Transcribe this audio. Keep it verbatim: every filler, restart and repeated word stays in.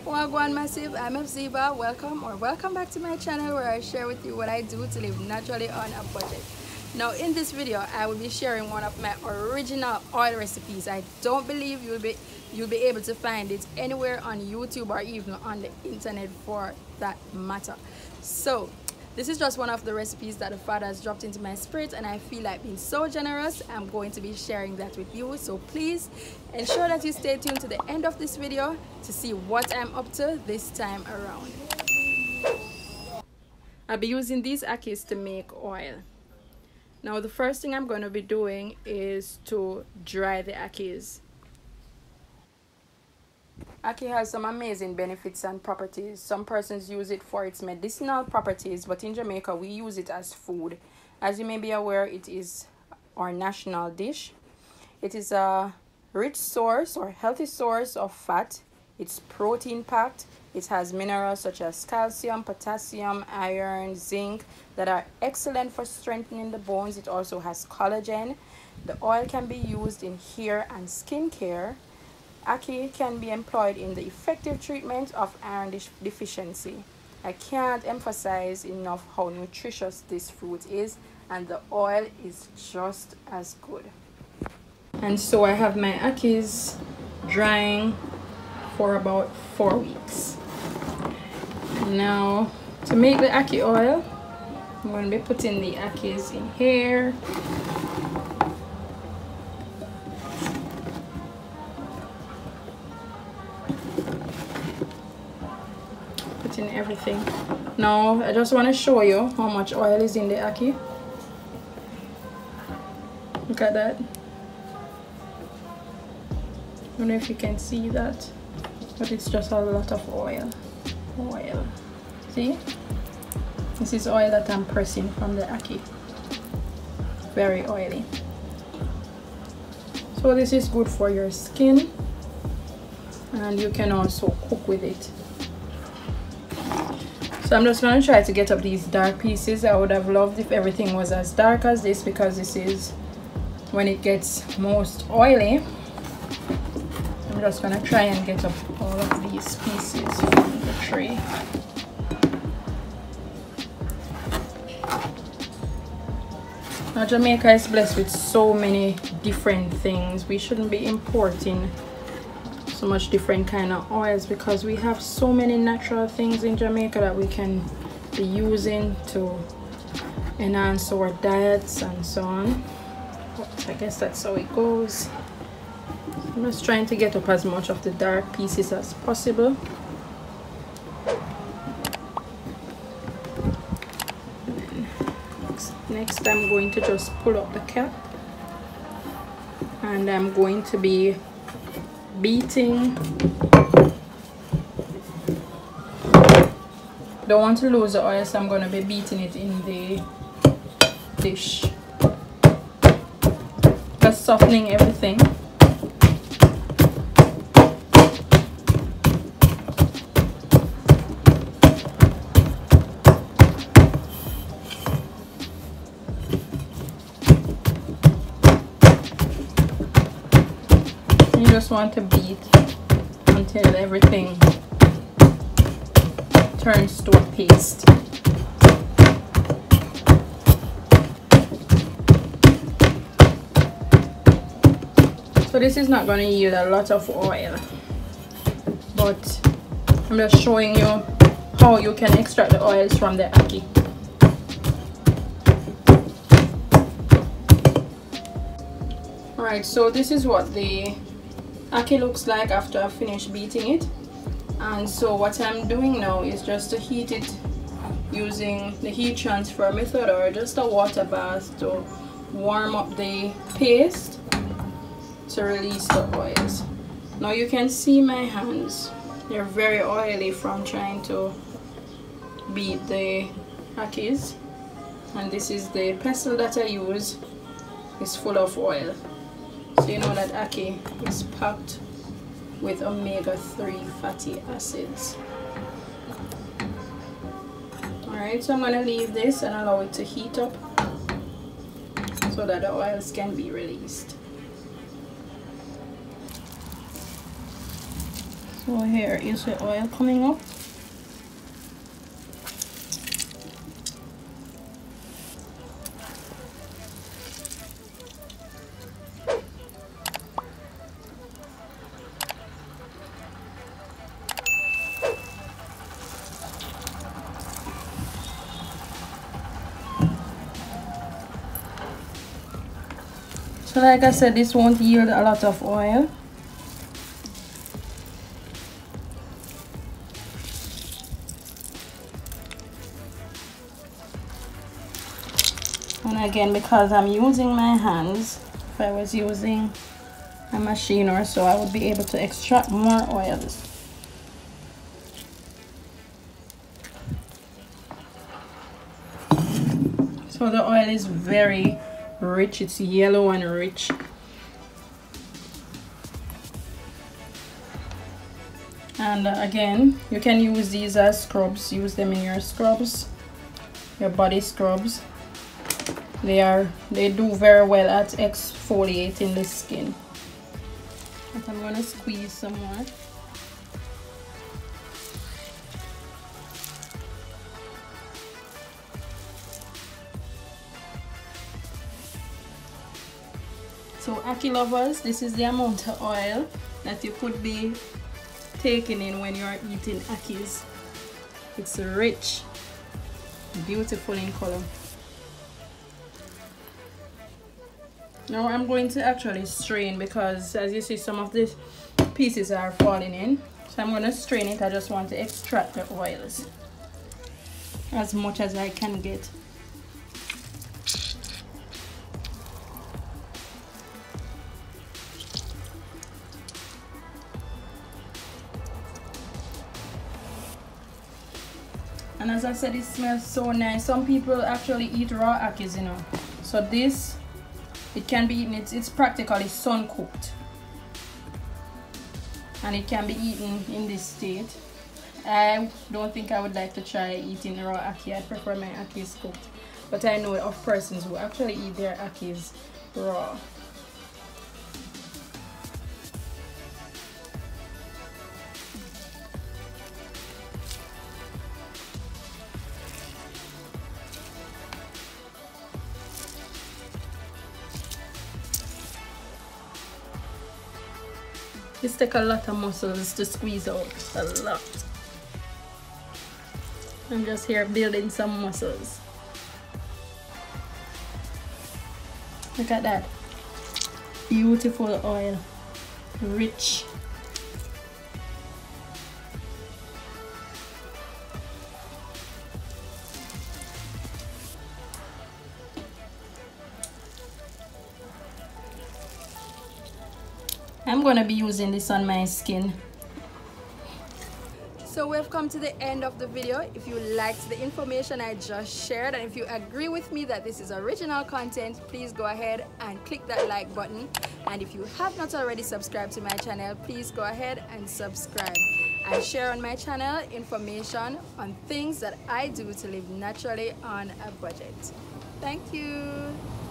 Wagwan Massive, I'm Ziva. Welcome or welcome back to my channel where I share with you what I do to live naturally on a budget. Now in this video I will be sharing one of my original oil recipes. I don't believe you'll be you'll be able to find it anywhere on YouTube or even on the internet for that matter. So this is just one of the recipes that the Father has dropped into my spirit, and I feel like being so generous, I'm going to be sharing that with you. So please ensure that you stay tuned to the end of this video to see what I'm up to this time around. I'll be using these Ackees to make oil. Now the first thing I'm going to be doing is to dry the Ackees. Ackee has some amazing benefits and properties. Some persons use it for its medicinal properties, but in Jamaica we use it as food. As you may be aware, it is our national dish. It is a rich source or healthy source of fat. It's protein packed. It has minerals such as calcium, potassium, iron, zinc that are excellent for strengthening the bones. It also has collagen. The oil can be used in hair and skin care. Ackee can be employed in the effective treatment of iron deficiency. I can't emphasize enough how nutritious this fruit is, and the oil is just as good. And so I have my Ackees drying for about four weeks. Now to make the Ackee oil, I'm going to be putting the Ackees in here. In everything. Now I just want to show you how much oil is in the Ackee. Look at that. I don't know if you can see that, but it's just a lot of oil. Oil. See? This is oil that I'm pressing from the Ackee. Very oily. So this is good for your skin, and you can also cook with it. So I'm just going to try to get up these dark pieces. I would have loved if everything was as dark as this, because this is when it gets most oily. I'm just going to try and get up all of these pieces from the tray. Now Jamaica is blessed with so many different things. We shouldn't be importing so much different kind of oils, because we have so many natural things in Jamaica that we can be using to enhance our diets and so on. But I guess that's how it goes. I'm just trying to get up as much of the dark pieces as possible. Next, next I'm going to just pull up the cap, and I'm going to be beating. Don't want to lose the oil, so I'm going to be beating it in the dish, just softening everything. You just want to beat until everything turns to a paste. So this is not going to yield a lot of oil, but I'm just showing you how you can extract the oils from the Ackee. Alright, so this is what the Ackee looks like after I finish beating it. And so what I'm doing now is just to heat it using the heat transfer method, or just a water bath, to warm up the paste to release the oils. Now you can see my hands, they're very oily from trying to beat the Ackees, and this is the pestle that I use. It's full of oil. So you know that Ackee is packed with omega three fatty acids. Alright, so I'm going to leave this and allow it to heat up so that the oils can be released. So here is the oil coming up. So like I said, this won't yield a lot of oil. And again, because I'm using my hands, if I was using a machine or so, I would be able to extract more oils. So the oil is very rich, it's yellow and rich. And uh, again, you can use these as scrubs. Use them in your scrubs, your body scrubs. They are they do very well at exfoliating the skin. But I'm gonna squeeze some more. So Ackee lovers, this is the amount of oil that you could be taking in when you're eating Ackees. It's rich, beautiful in color. Now I'm going to actually strain, because as you see, some of the pieces are falling in. So I'm going to strain it. I just want to extract the oils as much as I can get. And as I said, it smells so nice. Some people actually eat raw Ackees, you know. So this, it can be eaten, it's, it's practically sun cooked. And it can be eaten in this state. I don't think I would like to try eating raw Ackee. I prefer my Ackees cooked. But I know of persons who actually eat their Ackees raw. This takes a lot of muscles to squeeze out, a lot. I'm just here building some muscles. Look at that. Beautiful oil, rich. I'm gonna be using this on my skin. So we've come to the end of the video. If you liked the information I just shared, and if you agree with me that this is original content, please go ahead and click that like button. And if you have not already subscribed to my channel, please go ahead and subscribe. I share on my channel information on things that I do to live naturally on a budget. Thank you.